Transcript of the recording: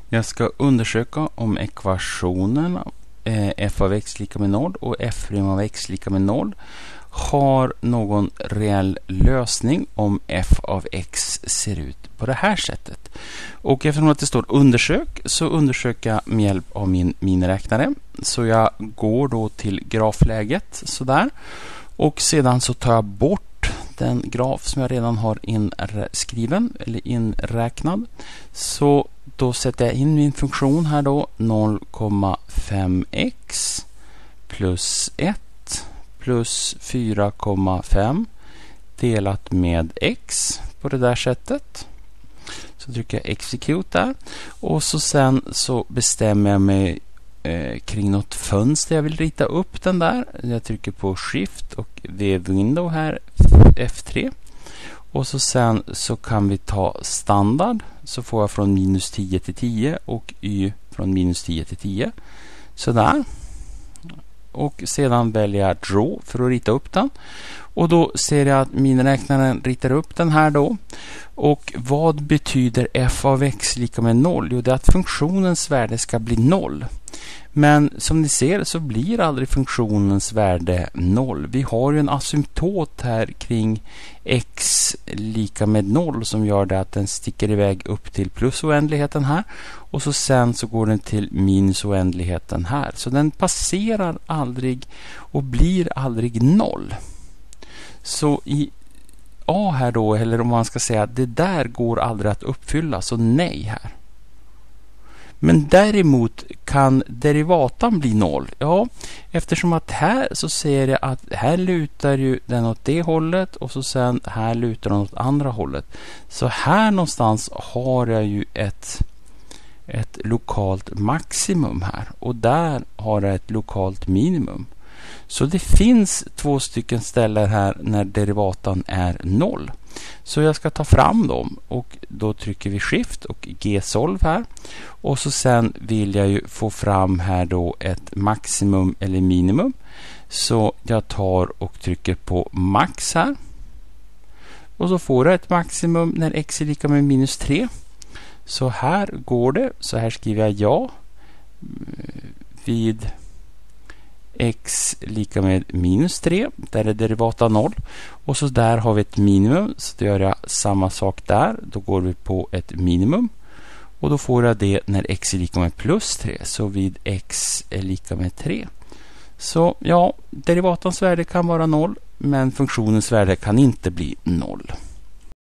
Jag ska undersöka om ekvationen f av x lika med 0 och f' av x lika med 0 har någon reell lösning om f av x ser ut på det här sättet. Och eftersom att det står undersök så undersöker jag med hjälp av min miniräknare. Så jag går då till grafläget sådär. Och sedan så tar jag bort den graf som jag redan har inskriven eller inräknad. Så då sätter jag in min funktion här då 0,5x plus 1 plus 4,5 delat med x på det där sättet. Så trycker jag execute där. Och så sen så bestämmer jag mig kring något fönster jag vill rita upp den där. Jag trycker på shift och V-window här F3. Och så sen så kan vi ta standard. Så får jag från minus 10 till 10 och y från minus 10 till 10. Sådär. Och sedan väljer jag draw för att rita upp den. Och då ser jag att miniräknaren ritar upp den här då. Och vad betyder f av x lika med 0? Jo, det är att funktionens värde ska bli 0. Men som ni ser så blir aldrig funktionens värde 0. Vi har ju en asymptot här kring x lika med 0 som gör det att den sticker iväg upp till plusoändligheten här. Och så sen så går den till minusoändligheten här. Så den passerar aldrig och blir aldrig 0. Så i A här då, eller om man ska säga att det där går aldrig att uppfylla, så nej här. Men däremot kan derivatan bli 0. Ja, eftersom att här så ser jag att här lutar ju den åt det hållet och så sen här lutar den åt andra hållet. Så här någonstans har jag ju ett lokalt maximum här och där har jag ett lokalt minimum. Så det finns 2 stycken ställen här när derivatan är 0. Så jag ska ta fram dem och då trycker vi shift och g-solv här. Och så sen vill jag ju få fram här då ett maximum eller minimum. Så jag tar och trycker på max här. Och så får jag ett maximum när x är lika med minus 3. Så här går det. Så här skriver jag ja vid x lika med minus 3. Där är derivata 0. Och så där har vi ett minimum. Så då gör jag samma sak där. Då går vi på ett minimum. Och då får jag det när x är lika med plus 3. Så vid x är lika med 3. Så ja, derivatans värde kan vara 0. Men funktionens värde kan inte bli 0.